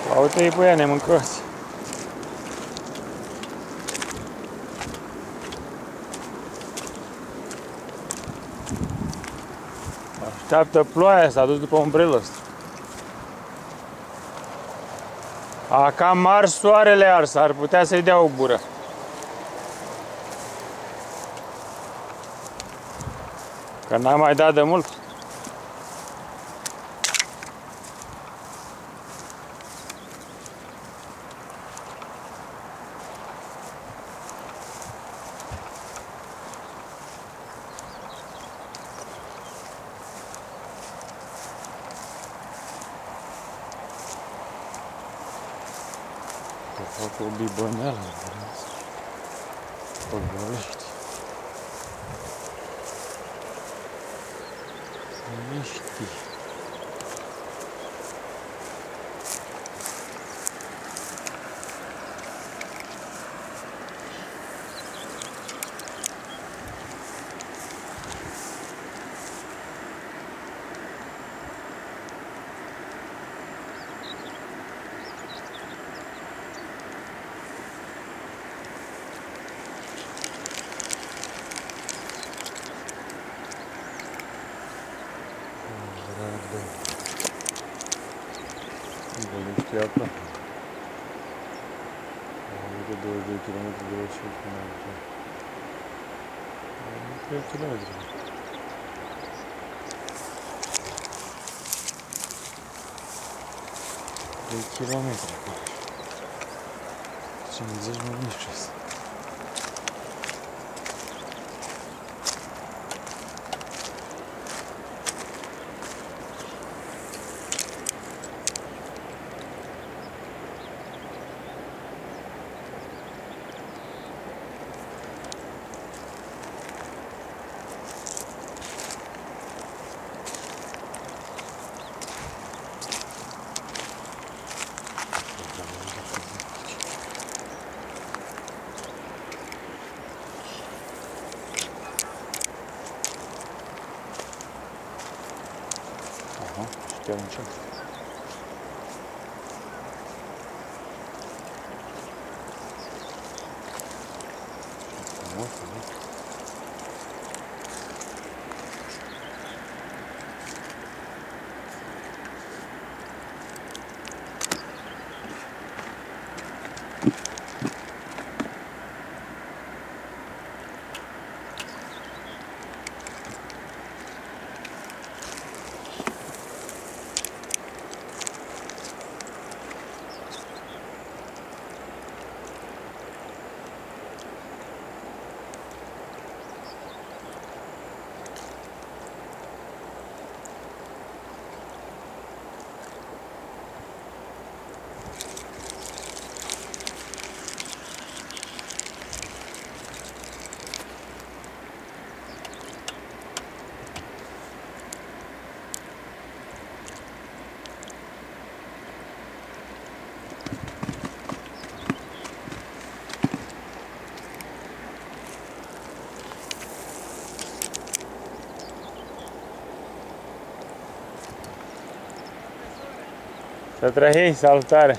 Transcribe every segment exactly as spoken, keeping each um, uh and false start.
Uite-i pe ea, ne mâncați. Așteaptă ploaia, s-a dus după umbrelă ăsta. A cam mars soarele ars, ar putea să-i dea o bură. Că n-am mai dat de mult. Că fac o bibăneală, o golești. Niște. Golești apa. o mie douăzeci de kilometri de roșie până aici. trei kilometri. trei kilometri acolo. cincizeci mai mici asta. Aha, știam ce. Să trăiei, salutare!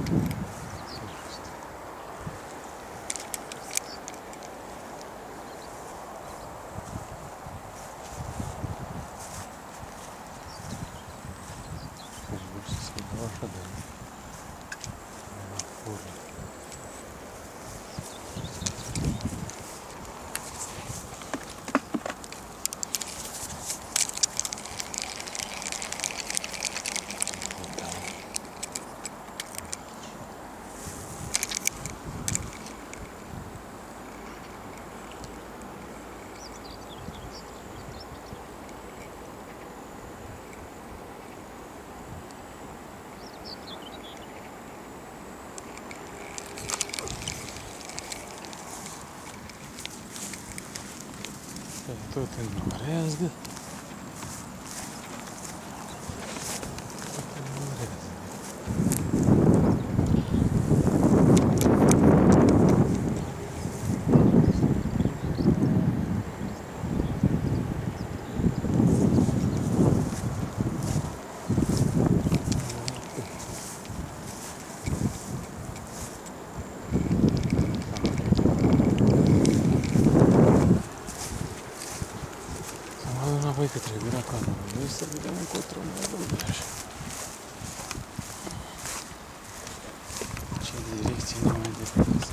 Tot înnorează. Înapoi către gura canalului să vedem încotro mai așa. Ce direcție ne mai deplasă.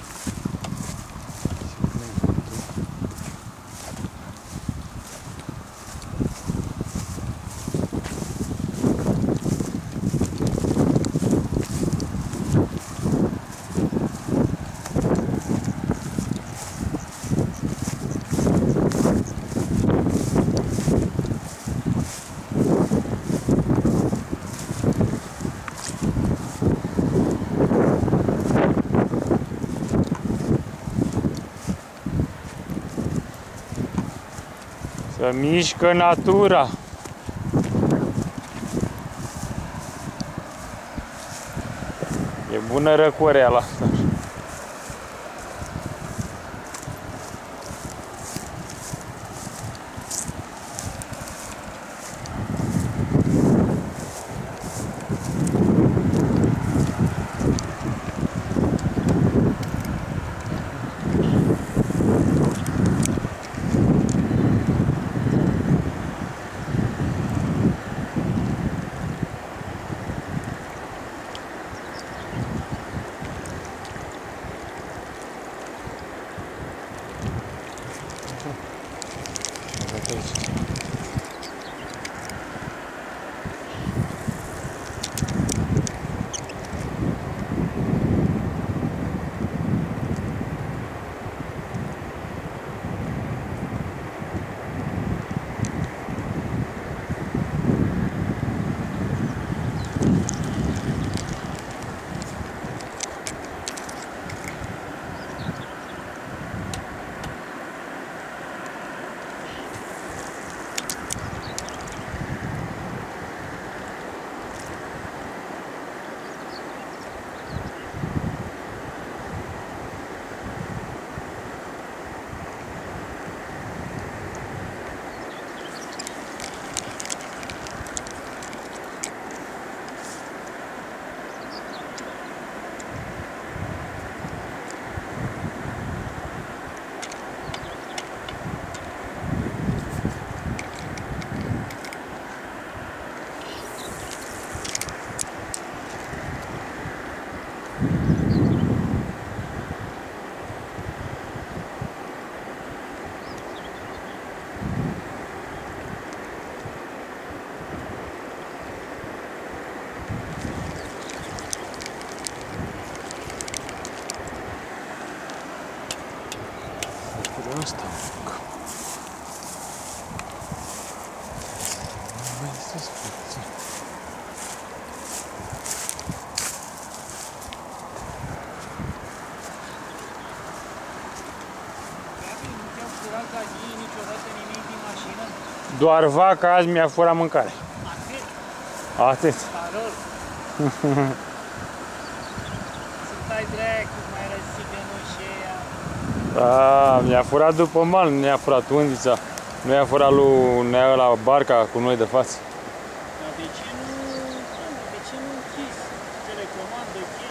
Să mișcă natura. E bună răcoreala asta. Asta fac. Mai sus puțin. Nu ți-au furat gazii niciodată nimic din mașină? Doar vaca azi mi-a furat mâncare. Atât? Atât. Carol. Să stai dracu, mai răzigă nu și ea. Da, mi-a furat după mal, nu i-a furat undița. Nu i-a furat lui Nea la barca cu noi de față. Dar de ce nu, de ce nu închis? Telecomandă, chestii?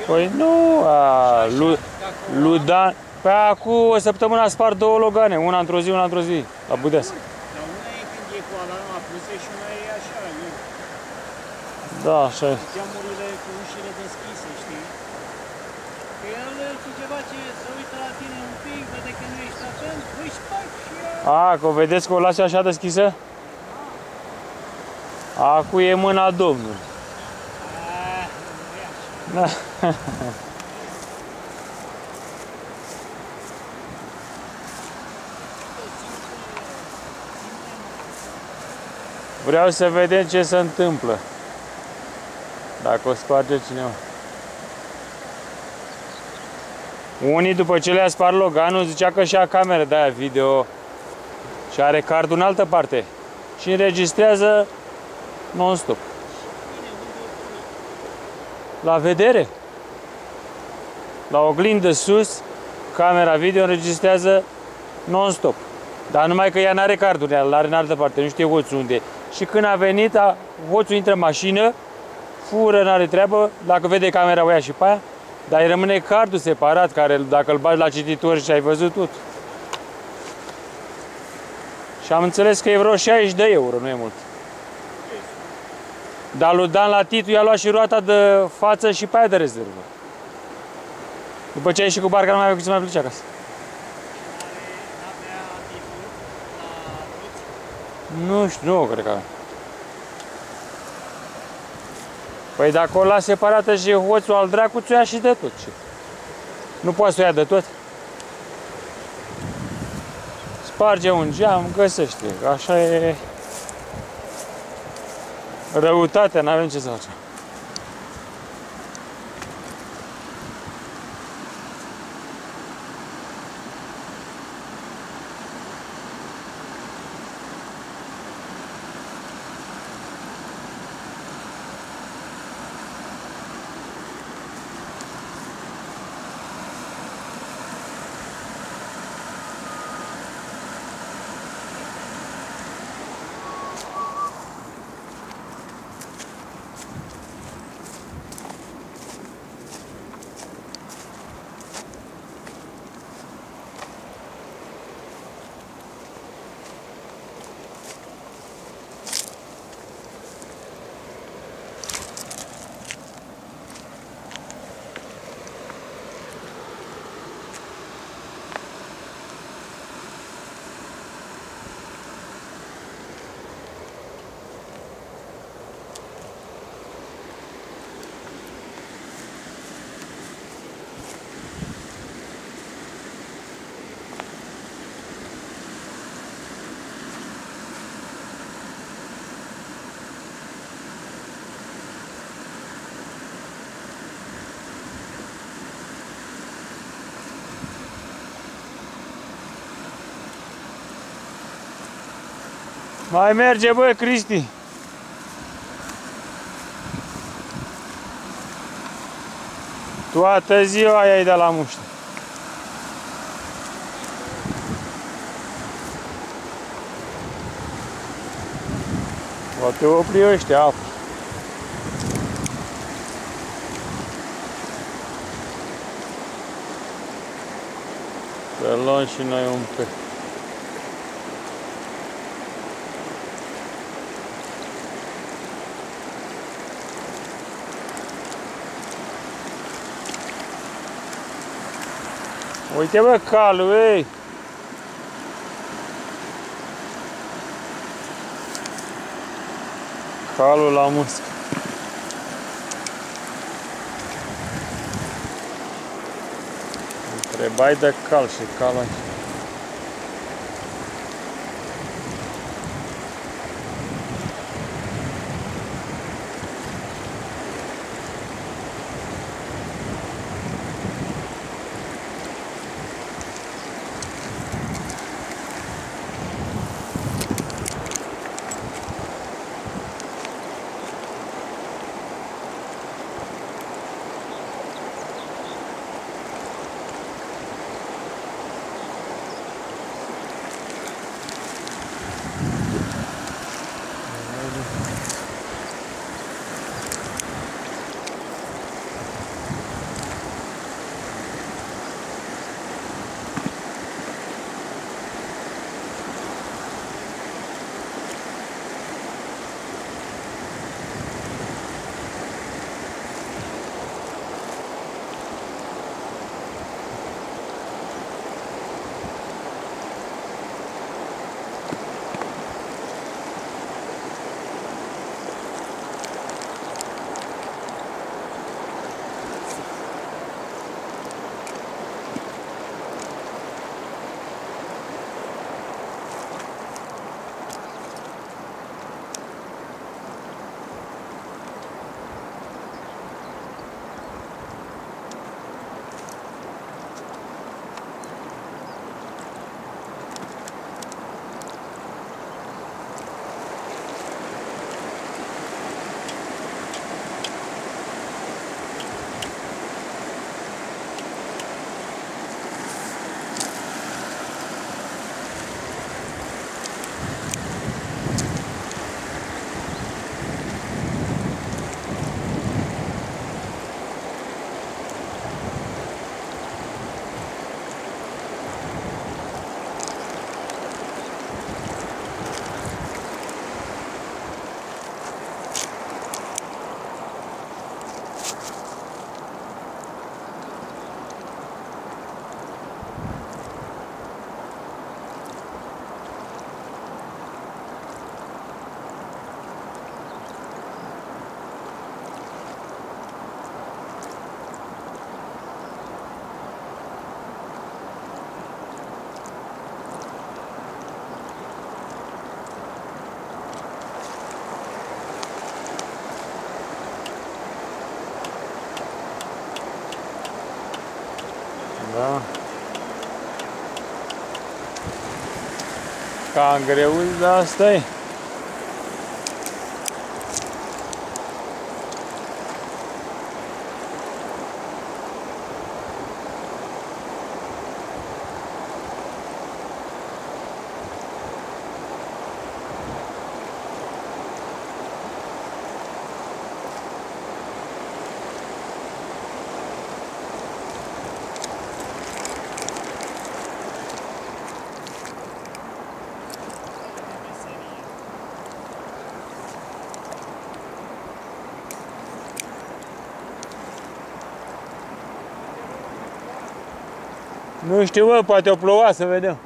Păi nu, a, lui, lui Dan... Păi acum o săptămână a spart două logane, una într-o zi, una într-o zi, la Budeas. Dar una e când e cu alarma pusă și una e așa, eu. Da, așa e. Geamurile cu ușile deschise, știi? Că el cu ceva ce se uită la tine un pic, vede că nu ești atent, își spargi și ea... A, că o vedeți că o lase așa deschisă? Acu e mâna Domnului. Ah, nu e așa. Da. Vreau să vedem ce se întâmplă. Dacă o sparge cineva. Unii după ce le-a spart loganul zicea că și-a cameră de aia video și are cardul în altă parte și înregistrează non-stop. La vedere. La oglindă sus, camera video înregistrează non-stop. Dar numai că ea n-are cardul, ea l-are în altă parte, nu știe hoțul unde. Și când a venit, a, hoțul intră în mașină, fură, n-are treabă, dacă vede camera o ia și pe aia, dar îi rămâne cardul separat, care dacă îl bagi la cititor și ai văzut tot. Și am înțeles că e vreo șaizeci de euro, nu e mult. Dar lui Dan la Titu i-a luat și roata de față și pe aia de rezervă. După ce a ieșit cu barca, nu mai avea cum să mai plece acasă. Nu știu, nu cred că avea. Păi dacă o las separată și hoțul al dracu, ți-o ia și de tot. Nu poate să o ia de tot. Sparge un geam, găsește. Așa e răutatea, n-avem ce să facem. Mai merge, bă, Cristi. Toată ziua ai de la muște. Poate opri ăștia apă. Să luăm și noi un pic. Uite, bă, calul, ei! Calul la muscă. Întrebai de cal și calul aici. Da. Cam greu, dar asta e. Nu știu, bă, poate o ploua, să vedem.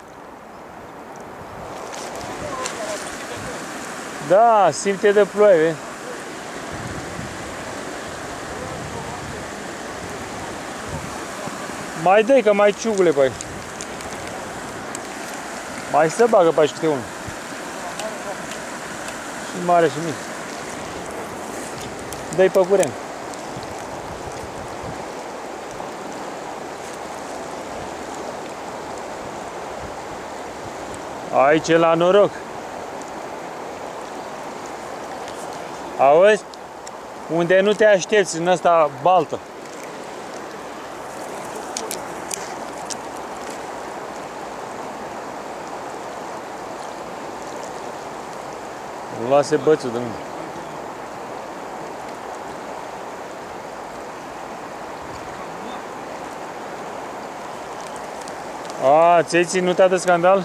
Da, simte de ploaie, vezi? Mai dai, că mai ciugule pe aici. Mai să bagă pe aici câte unul. Și mare și mic. Dă-i pe curent. Aici e la noroc. Auzi? Unde nu te aștepți, în ăsta baltă. Nu lase bățul de mine. A, ți-ai ținut de scandal?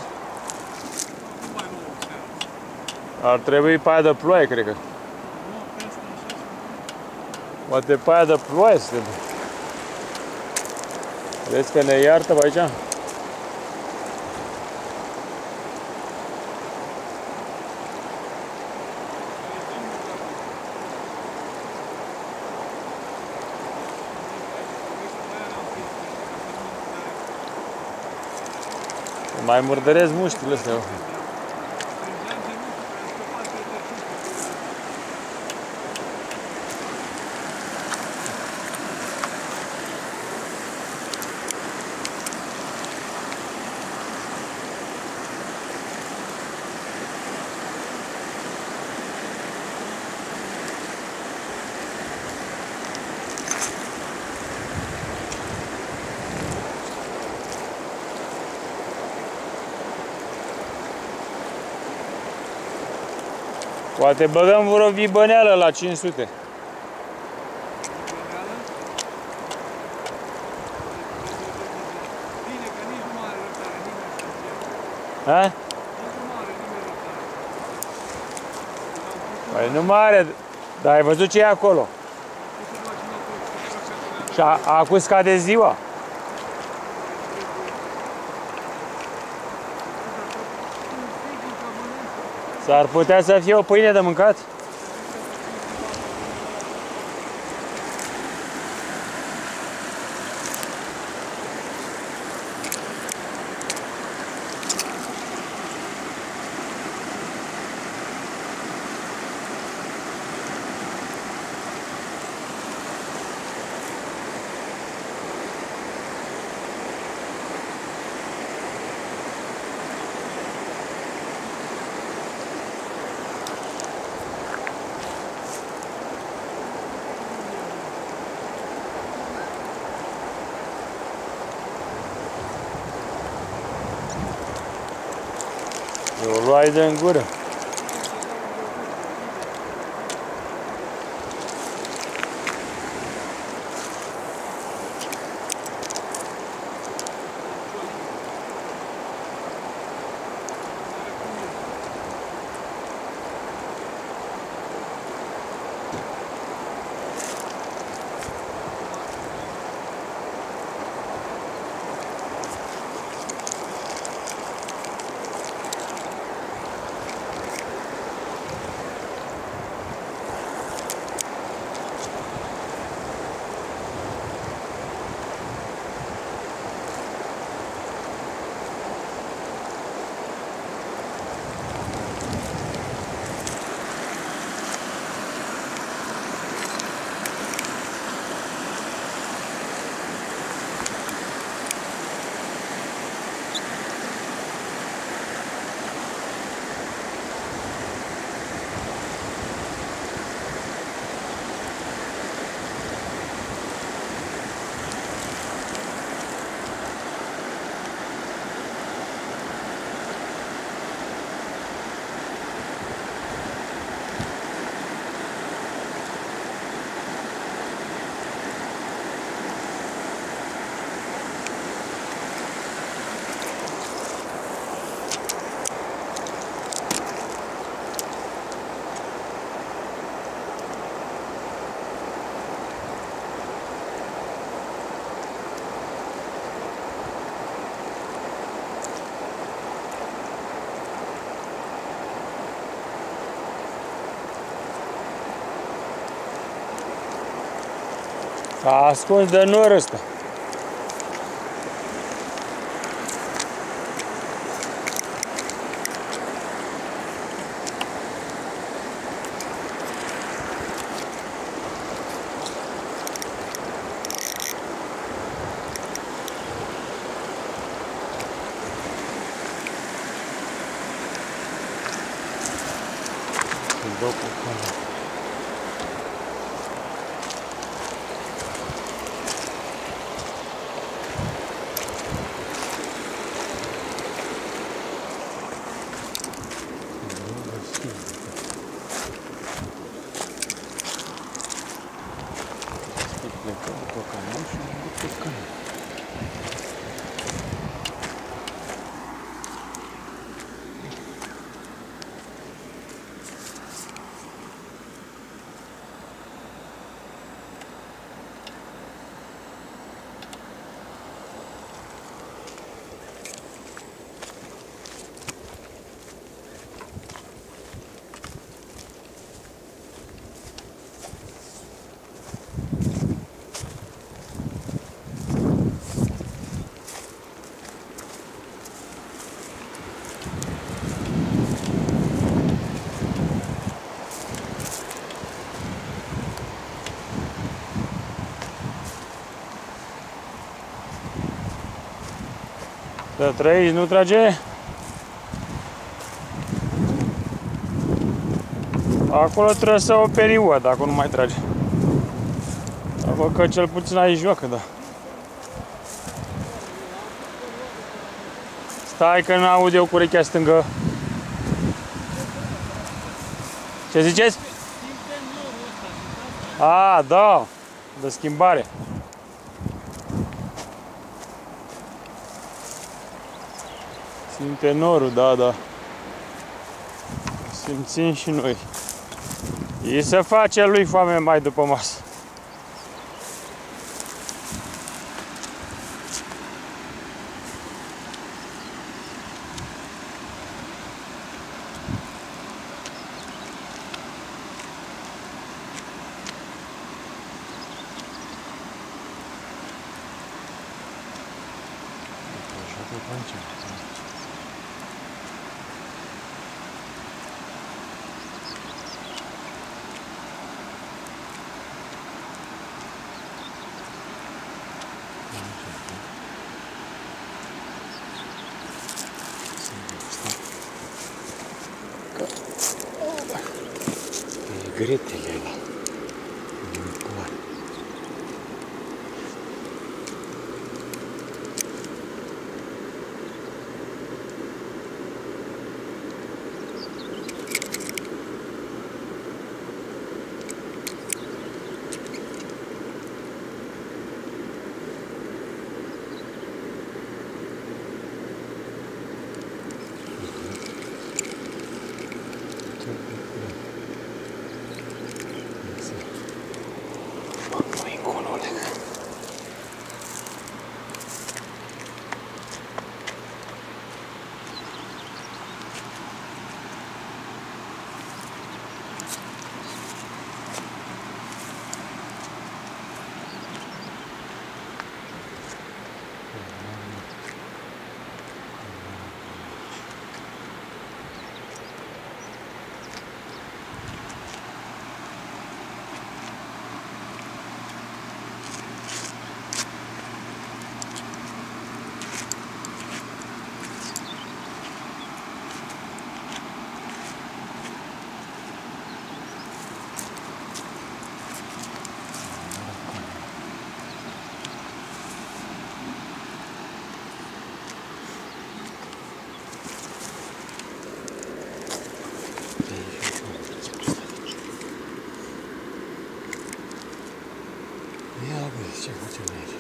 Ar trebui pe aia de ploaie, cred că. Poate pe aia de ploaie să te duc. Vezi că ne iartă pe aici? Mai murdăresc muștile astea. Poate băgăm vreo vibăneală la cinci sute. Ha? Păi nu mare, dar ai văzut ce e acolo? Și acum scade ziua. S-ar putea să fie o pâine de mâncat? O luai de în gură. S-a ascuns de nor ăsta. Îl dau cu calea. Plecăm pe canal și mă duc pe canal. Să trăiți, nu trage? Acolo trebuie să o perioadă, dacă nu mai trage. Dar văd că cel puțin aici joacă, da. Stai că n-aud eu cu urechea stângă. Ce ziceți? A, da, de schimbare. Simte norul, da, da. Simțim și noi. E să face lui foame mai după masă. Gretele ăla. Ia vezi ce facem aici.